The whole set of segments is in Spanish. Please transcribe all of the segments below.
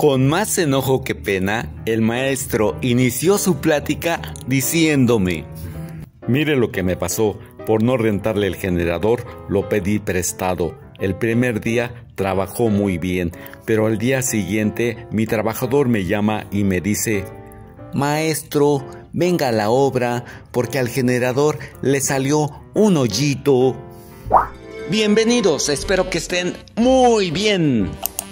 Con más enojo que pena, el maestro inició su plática diciéndome: mire lo que me pasó, por no rentarle el generador lo pedí prestado. El primer día trabajó muy bien, pero al día siguiente mi trabajador me llama y me dice: maestro, venga a la obra porque al generador le salió un hoyito. Bienvenidos, espero que estén muy bien.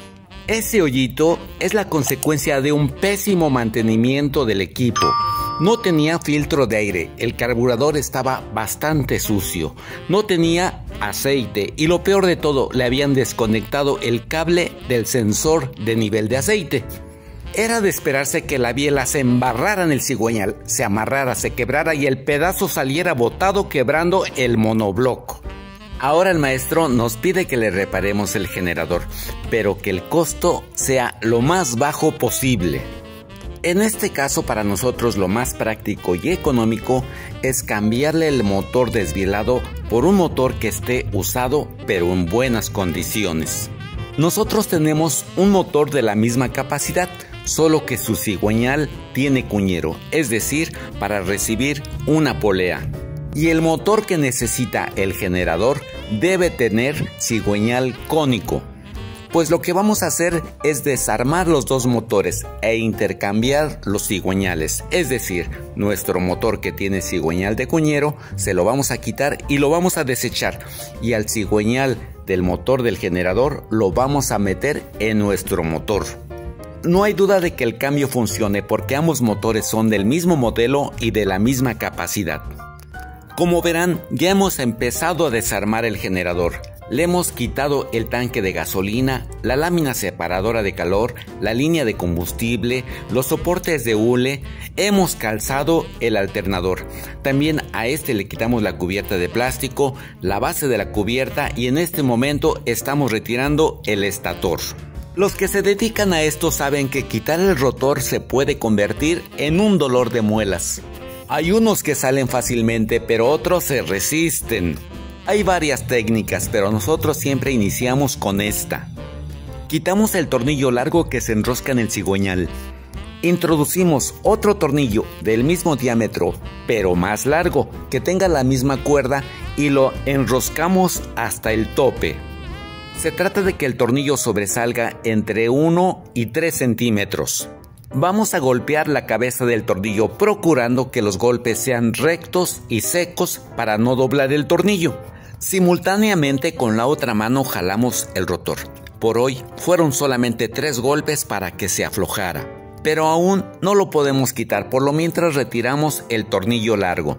Ese hoyito es la consecuencia de un pésimo mantenimiento del equipo. No tenía filtro de aire, el carburador estaba bastante sucio, no tenía aceite y lo peor de todo, le habían desconectado el cable del sensor de nivel de aceite. Era de esperarse que la biela se embarrara en el cigüeñal, se amarrara, se quebrara y el pedazo saliera botado quebrando el monobloco. Ahora el maestro nos pide que le reparemos el generador, pero que el costo sea lo más bajo posible. En este caso, para nosotros lo más práctico y económico es cambiarle el motor desvielado por un motor que esté usado pero en buenas condiciones. Nosotros tenemos un motor de la misma capacidad, solo que su cigüeñal tiene cuñero, es decir, para recibir una polea. Y el motor que necesita el generador debe tener cigüeñal cónico. Pues lo que vamos a hacer es desarmar los dos motores e intercambiar los cigüeñales. Es decir, nuestro motor que tiene cigüeñal de cuñero se lo vamos a quitar y lo vamos a desechar. Y al cigüeñal del motor del generador lo vamos a meter en nuestro motor. No hay duda de que el cambio funcione porque ambos motores son del mismo modelo y de la misma capacidad. Como verán, ya hemos empezado a desarmar el generador. Le hemos quitado el tanque de gasolina, la lámina separadora de calor, la línea de combustible, los soportes de hule, hemos calzado el alternador. También a este le quitamos la cubierta de plástico, la base de la cubierta y en este momento estamos retirando el estator. Los que se dedican a esto saben que quitar el rotor se puede convertir en un dolor de muelas. Hay unos que salen fácilmente, pero otros se resisten. Hay varias técnicas, pero nosotros siempre iniciamos con esta. Quitamos el tornillo largo que se enrosca en el cigüeñal. Introducimos otro tornillo del mismo diámetro, pero más largo, que tenga la misma cuerda y lo enroscamos hasta el tope. Se trata de que el tornillo sobresalga entre 1 y 3 centímetros. Vamos a golpear la cabeza del tornillo procurando que los golpes sean rectos y secos para no doblar el tornillo. Simultáneamente con la otra mano jalamos el rotor. Por hoy fueron solamente 3 golpes para que se aflojara, pero aún no lo podemos quitar, por lo mientras retiramos el tornillo largo.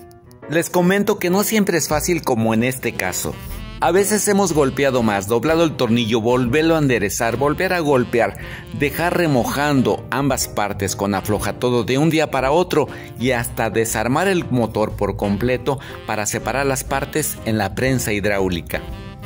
Les comento que no siempre es fácil como en este caso. A veces hemos golpeado más, doblado el tornillo, volverlo a enderezar, volver a golpear, dejar remojando ambas partes con aflojatodo de un día para otro y hasta desarmar el motor por completo para separar las partes en la prensa hidráulica.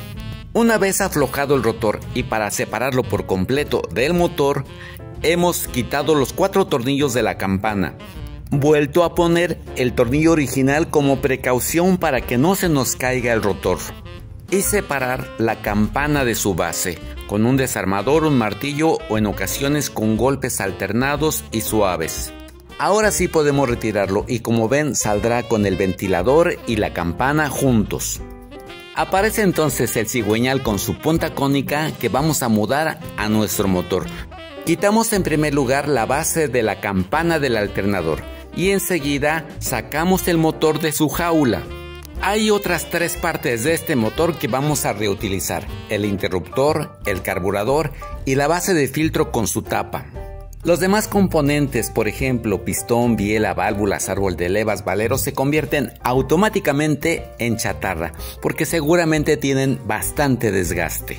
Una vez aflojado el rotor y para separarlo por completo del motor, hemos quitado los 4 tornillos de la campana. Vuelto a poner el tornillo original como precaución para que no se nos caiga el rotor. Y separar la campana de su base con un desarmador, un martillo o en ocasiones con golpes alternados y suaves. Ahora sí podemos retirarlo y como ven saldrá con el ventilador y la campana juntos. Aparece entonces el cigüeñal con su punta cónica que vamos a mudar a nuestro motor. Quitamos en primer lugar la base de la campana del alternador y enseguida sacamos el motor de su jaula. Hay otras 3 partes de este motor que vamos a reutilizar: el interruptor, el carburador y la base de filtro con su tapa. Los demás componentes, por ejemplo, pistón, biela, válvulas, árbol de levas, valeros, se convierten automáticamente en chatarra, porque seguramente tienen bastante desgaste.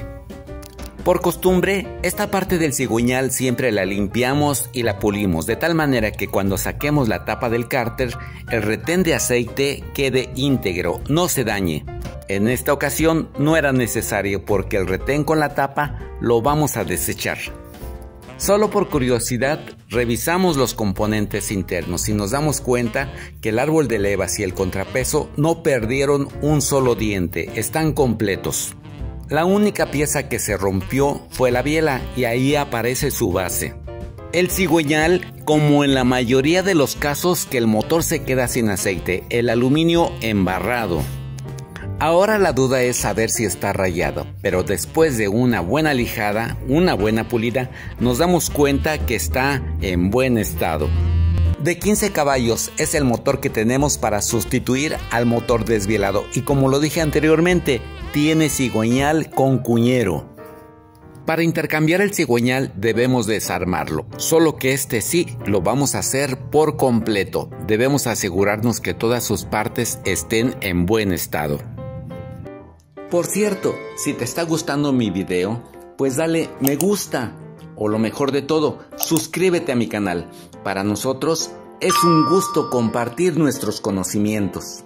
Por costumbre, esta parte del cigüeñal siempre la limpiamos y la pulimos, de tal manera que cuando saquemos la tapa del cárter, el retén de aceite quede íntegro, no se dañe. En esta ocasión no era necesario porque el retén con la tapa lo vamos a desechar. Solo por curiosidad, revisamos los componentes internos y nos damos cuenta que el árbol de levas y el contrapeso no perdieron un solo diente, están completos. La única pieza que se rompió fue la biela y ahí aparece su base. El cigüeñal, como en la mayoría de los casos que el motor se queda sin aceite, el aluminio embarrado. Ahora la duda es saber si está rayado, pero después de una buena lijada, una buena pulida, nos damos cuenta que está en buen estado. De 15 caballos es el motor que tenemos para sustituir al motor desvielado y como lo dije anteriormente, tiene cigüeñal con cuñero. Para intercambiar el cigüeñal debemos desarmarlo, solo que este sí lo vamos a hacer por completo. Debemos asegurarnos que todas sus partes estén en buen estado. Por cierto, si te está gustando mi video, pues dale me gusta. O lo mejor de todo, suscríbete a mi canal. Para nosotros es un gusto compartir nuestros conocimientos.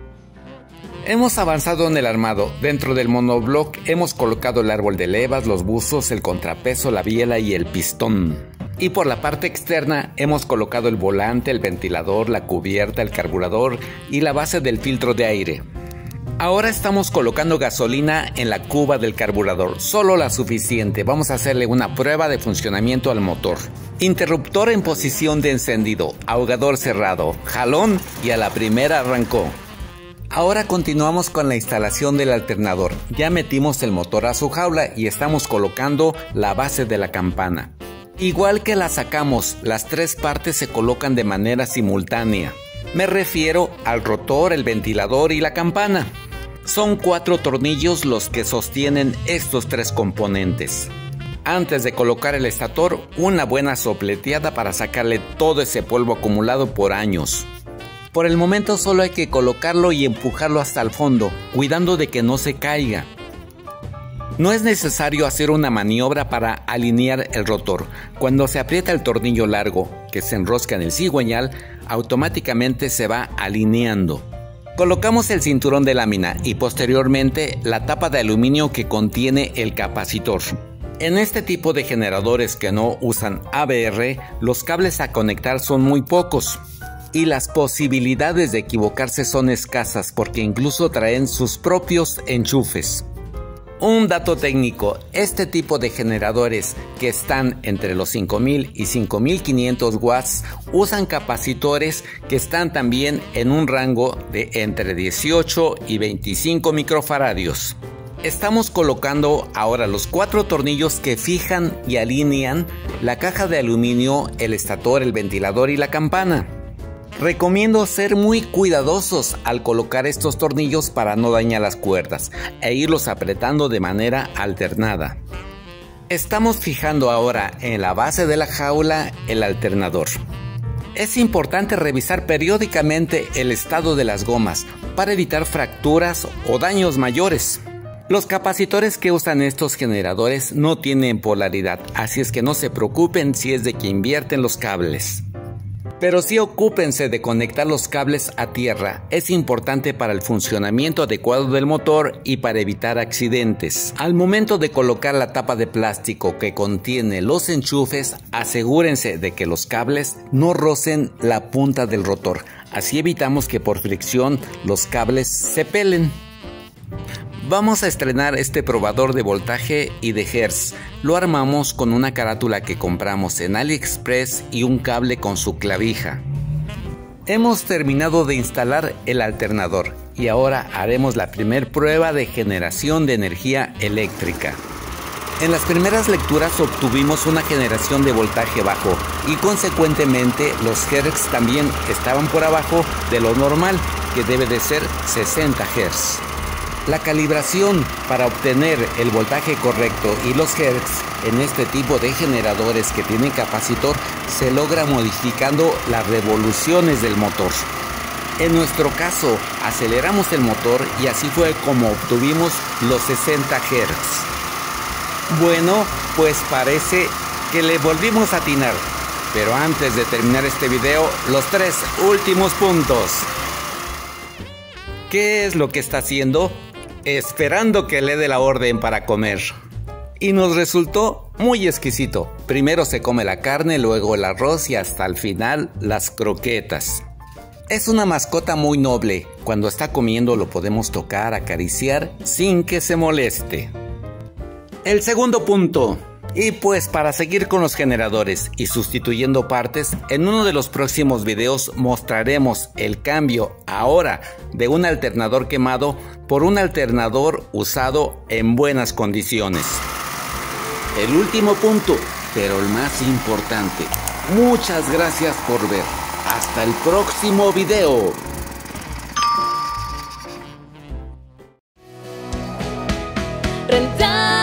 Hemos avanzado en el armado. Dentro del monobloc hemos colocado el árbol de levas, los buzos, el contrapeso, la biela y el pistón. Y por la parte externa hemos colocado el volante, el ventilador, la cubierta, el carburador y la base del filtro de aire. Ahora estamos colocando gasolina en la cuba del carburador, solo la suficiente. Vamos a hacerle una prueba de funcionamiento al motor. Interruptor en posición de encendido, ahogador cerrado, jalón y a la primera arrancó. Ahora continuamos con la instalación del alternador. Ya metimos el motor a su jaula y estamos colocando la base de la campana. Igual que la sacamos, las tres partes se colocan de manera simultánea. Me refiero al rotor, el ventilador y la campana. Son 4 tornillos los que sostienen estos 3 componentes. Antes de colocar el estator, una buena sopleteada para sacarle todo ese polvo acumulado por años. Por el momento solo hay que colocarlo y empujarlo hasta el fondo, cuidando de que no se caiga. No es necesario hacer una maniobra para alinear el rotor. Cuando se aprieta el tornillo largo que se enrosca en el cigüeñal, automáticamente se va alineando. Colocamos el cinturón de lámina y posteriormente la tapa de aluminio que contiene el capacitor. En este tipo de generadores que no usan ABR, los cables a conectar son muy pocos. Y las posibilidades de equivocarse son escasas porque incluso traen sus propios enchufes. Un dato técnico, este tipo de generadores que están entre los 5000 y 5500 watts usan capacitores que están también en un rango de entre 18 y 25 microfaradios. Estamos colocando ahora los 4 tornillos que fijan y alinean la caja de aluminio, el estator, el ventilador y la campana. Recomiendo ser muy cuidadosos al colocar estos tornillos para no dañar las cuerdas e irlos apretando de manera alternada. Estamos fijando ahora en la base de la jaula el alternador. Es importante revisar periódicamente el estado de las gomas para evitar fracturas o daños mayores. Los capacitores que usan estos generadores no tienen polaridad, así es que no se preocupen si es de que invierten los cables. Pero sí ocúpense de conectar los cables a tierra, es importante para el funcionamiento adecuado del motor y para evitar accidentes. Al momento de colocar la tapa de plástico que contiene los enchufes, asegúrense de que los cables no rocen la punta del rotor, así evitamos que por fricción los cables se pelen. Vamos a estrenar este probador de voltaje y de hertz. Lo armamos con una carátula que compramos en AliExpress y un cable con su clavija. Hemos terminado de instalar el alternador y ahora haremos la primera prueba de generación de energía eléctrica. En las primeras lecturas obtuvimos una generación de voltaje bajo y consecuentemente los hertz también estaban por abajo de lo normal, que debe de ser 60 hertz. La calibración para obtener el voltaje correcto y los hertz en este tipo de generadores que tienen capacitor se logra modificando las revoluciones del motor. En nuestro caso, aceleramos el motor y así fue como obtuvimos los 60 Hz. Bueno, pues parece que le volvimos a atinar. Pero antes de terminar este video, los 3 últimos puntos. ¿Qué es lo que está haciendo? Esperando que le dé la orden para comer. Y nos resultó muy exquisito. Primero se come la carne, luego el arroz y hasta el final las croquetas. Es una mascota muy noble. Cuando está comiendo lo podemos tocar, acariciar sin que se moleste. El segundo punto. Y pues para seguir con los generadores y sustituyendo partes, en uno de los próximos videos mostraremos el cambio ahora de un alternador quemado por un alternador usado en buenas condiciones. El último punto, pero el más importante. Muchas gracias por ver. Hasta el próximo video. Rentar